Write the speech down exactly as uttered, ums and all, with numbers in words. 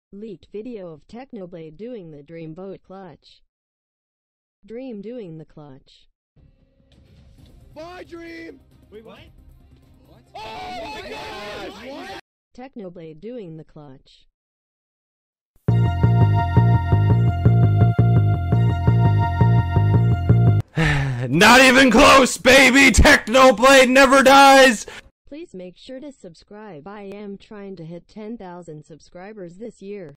Leaked video of Technoblade doing the dream boat clutch. Dream doing the clutch. Bye, Dream! Wait, what? What? Oh my gosh! What? Technoblade doing the clutch. Not even close, baby! Technoblade never dies! Please make sure to subscribe. I am trying to hit ten thousand subscribers this year.